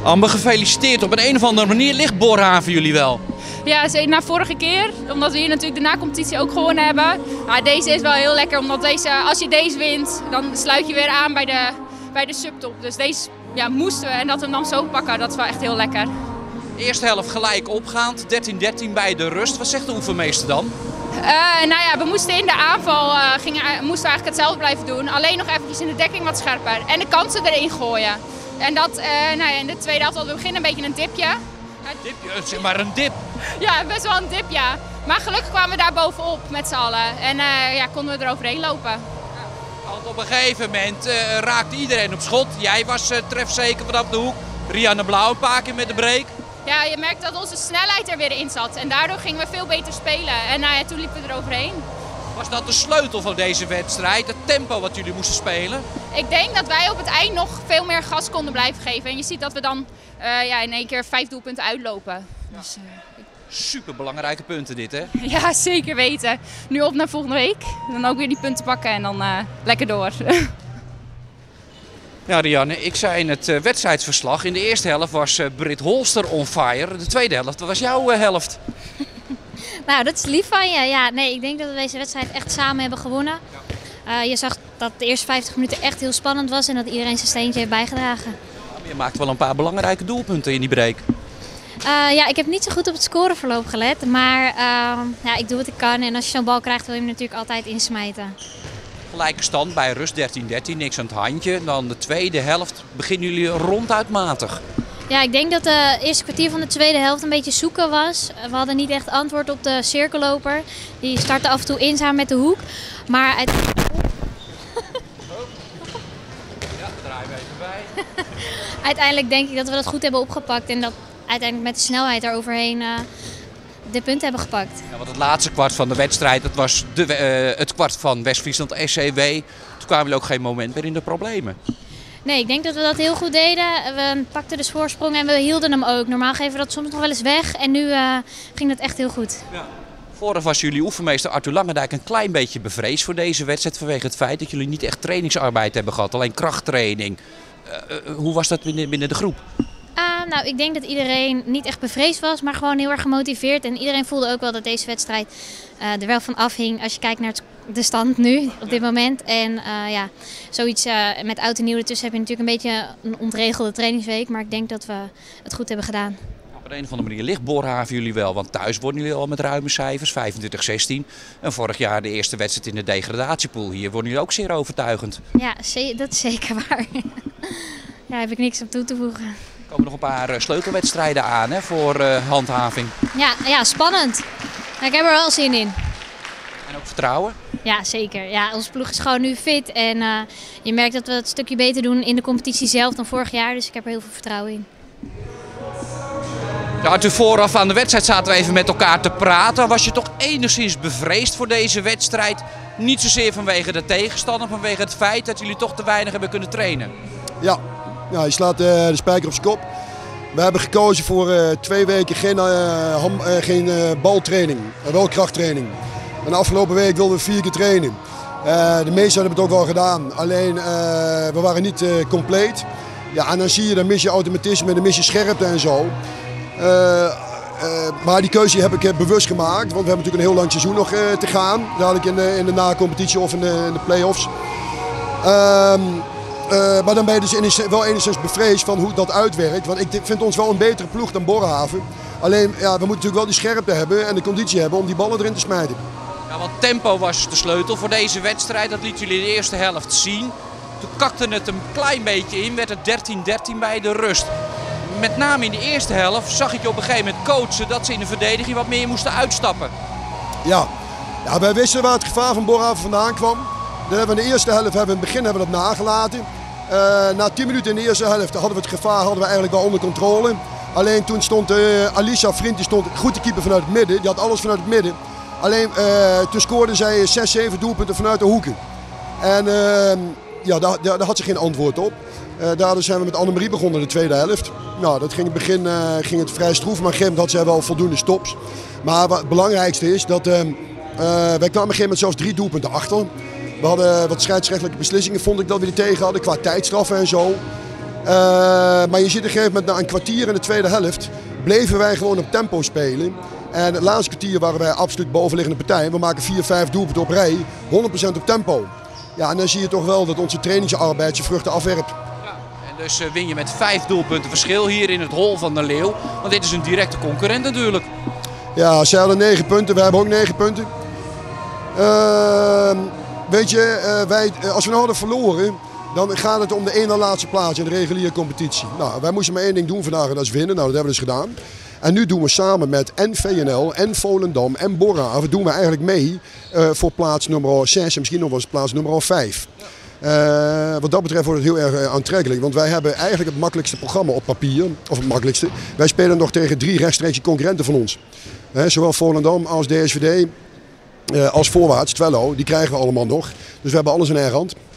Amber, gefeliciteerd. Op een of andere manier ligt Boerhaven jullie wel. Ja, zeker na vorige keer, omdat we hier natuurlijk de na-competitie ook gewonnen hebben. Maar deze is wel heel lekker, omdat als je deze wint, dan sluit je weer aan bij de subtop. Dus deze moesten we en dat we hem dan zo pakken, dat is wel echt heel lekker. Eerste helft gelijk opgaand, 13-13 bij de rust. Wat zegt de oefenmeester dan? We moesten in de aanval moesten we eigenlijk hetzelfde blijven doen. Alleen nog eventjes in de dekking wat scherper en de kansen erin gooien. En dat, in de tweede helft hadden we begin een beetje een dipje. Zeg maar een dip. Ja, best wel een dip, ja. Maar gelukkig kwamen we daar bovenop met z'n allen. En konden we eroverheen lopen. Want op een gegeven moment raakte iedereen op schot. Jij was trefzeker vanaf de hoek. Rianne Blauw een paar keer met de break. Ja, je merkt dat onze snelheid er weer in zat. En daardoor gingen we veel beter spelen. En toen liepen we eroverheen. Was dat de sleutel van deze wedstrijd? Het tempo wat jullie moesten spelen? Ik denk dat wij op het eind nog veel meer gas konden blijven geven. En je ziet dat we dan in één keer 5 doelpunten uitlopen. Ja. Dus, super belangrijke punten dit, hè? Ja, zeker weten. Nu op naar volgende week. Dan ook weer die punten pakken en dan lekker door. Ja, Rianne, ik zei in het wedstrijdsverslag. In de eerste helft was Britt Holster on fire. De tweede helft, dat was jouw helft. Nou, dat is lief van je. Ja, nee, ik denk dat we deze wedstrijd echt samen hebben gewonnen. Je zag dat de eerste 50 minuten echt heel spannend was en dat iedereen zijn steentje heeft bijgedragen. Je maakt wel een paar belangrijke doelpunten in die break. Ik heb niet zo goed op het scoreverloop gelet, maar ik doe wat ik kan. En als je zo'n bal krijgt wil je hem natuurlijk altijd insmijten. Gelijke stand bij rust 13-13, niks aan het handje. Dan de tweede helft beginnen jullie ronduit matig. Ja, ik denk dat de eerste kwartier van de tweede helft een beetje zoeken was. We hadden niet echt antwoord op de cirkelloper. Die startte af en toe eenzaam met de hoek. Maar draai we even bij. Uiteindelijk denk ik dat we dat goed hebben opgepakt. En dat uiteindelijk met de snelheid eroverheen de punten hebben gepakt. Ja, want het laatste kwart van de wedstrijd, dat was het kwart van West-Friesland SCW. Toen kwamen jullie ook geen moment meer in de problemen. Nee, ik denk dat we dat heel goed deden. We pakten dus voorsprong en we hielden hem ook. Normaal geven we dat soms nog wel eens weg en nu ging dat echt heel goed. Ja. Vooraf was jullie oefenmeester Arthur Langendijk een klein beetje bevreesd voor deze wedstrijd vanwege het feit dat jullie niet echt trainingsarbeid hebben gehad, alleen krachttraining. Hoe was dat binnen de groep? Ik denk dat iedereen niet echt bevreesd was, maar gewoon heel erg gemotiveerd. En iedereen voelde ook wel dat deze wedstrijd er wel van afhing als je kijkt naar de stand nu, op dit moment. En zoiets met oud en nieuw ertussen heb je natuurlijk een beetje een ontregelde trainingsweek. Maar ik denk dat we het goed hebben gedaan. Op een of andere manier ligt Boerhaven jullie wel, want thuis worden jullie al met ruime cijfers, 25-16. En vorig jaar de eerste wedstrijd in de degradatiepool. Hier worden jullie ook zeer overtuigend. Ja, dat is zeker waar. Daar heb ik niks op toe te voegen. Er komen nog een paar sleutelwedstrijden aan voor handhaving. Ja, spannend. Ik heb er wel zin in. En ook vertrouwen? Ja, zeker. Ja, onze ploeg is gewoon nu fit. En je merkt dat we het een stukje beter doen in de competitie zelf dan vorig jaar. Dus ik heb er heel veel vertrouwen in. Ja, toen vooraf aan de wedstrijd zaten we even met elkaar te praten. Was je toch enigszins bevreesd voor deze wedstrijd? Niet zozeer vanwege de tegenstander, maar vanwege het feit dat jullie toch te weinig hebben kunnen trainen. Ja, je slaat de spijker op zijn kop. We hebben gekozen voor 2 weken geen baltraining, wel krachttraining. En de afgelopen week wilden we 4 keer trainen. De meesten hebben het ook wel gedaan, alleen we waren niet compleet. Ja, en dan zie je, dan mis je automatisme, dan mis je scherpte en zo. Maar die keuze heb ik bewust gemaakt, want we hebben natuurlijk een heel lang seizoen nog te gaan. Dadelijk in de na-competitie of in de play-offs. Maar dan ben je dus wel enigszins bevreesd van hoe dat uitwerkt. Want ik vind ons wel een betere ploeg dan Boerhaven. Alleen, we moeten natuurlijk wel die scherpte hebben en de conditie hebben om die ballen erin te smijten. Ja, want tempo was de sleutel voor deze wedstrijd. Dat liet jullie in de eerste helft zien. Toen kakte het een klein beetje in, werd het 13-13 bij de rust. Met name in de eerste helft zag ik je op een gegeven moment coachen dat ze in de verdediging wat meer moesten uitstappen. Ja, wij wisten waar het gevaar van Boerhaven vandaan kwam. In de eerste helft hebben we in het begin dat nagelaten. Na 10 minuten in de eerste helft hadden we het gevaar eigenlijk wel onder controle. Alleen toen stond Alisa Vriend, die stond goed te keeper vanuit het midden. Die had alles vanuit het midden. Alleen toen scoorden zij 6-7 doelpunten vanuit de hoeken. En daar had ze geen antwoord op. Daardoor zijn we met Annemarie begonnen de tweede helft. Nou, dat ging in het begin ging het vrij stroef, maar op een gegeven moment had zij wel voldoende stops. Maar het belangrijkste is dat wij kwamen op een gegeven moment zelfs 3 doelpunten achter. We hadden wat scheidsrechtelijke beslissingen, vond ik dat we die tegen hadden, qua tijdstraffen en zo. Maar je ziet op een gegeven moment na een kwartier in de tweede helft bleven wij gewoon op tempo spelen. En het laatste kwartier waren wij absoluut bovenliggende partij. We maken 4-5 doelpunten op rij, 100% op tempo. Ja, en dan zie je toch wel dat onze trainingsarbeid zijn vruchten afwerpt. Ja, en dus win je met 5 doelpunten verschil hier in het Hol van de Leeuw. Want dit is een directe concurrent natuurlijk. Ja, zij hadden 9 punten, wij hebben ook 9 punten. Weet je, als we nou hadden verloren, dan gaat het om de ene laatste plaats in de reguliere competitie. Nou, wij moesten maar één ding doen vandaag en dat is winnen. Nou, dat hebben we dus gedaan. En nu doen we samen met en VNL en Volendam en Borra, doen we eigenlijk mee voor plaats nummer 6 en misschien nog wel eens plaats nummer 5. Wat dat betreft wordt het heel erg aantrekkelijk, want wij hebben eigenlijk het makkelijkste programma op papier. Of het makkelijkste. Wij spelen nog tegen 3 rechtstreekse concurrenten van ons. Zowel Volendam als DSVD als voorwaarts, Twello, die krijgen we allemaal nog. Dus we hebben alles in eigen hand.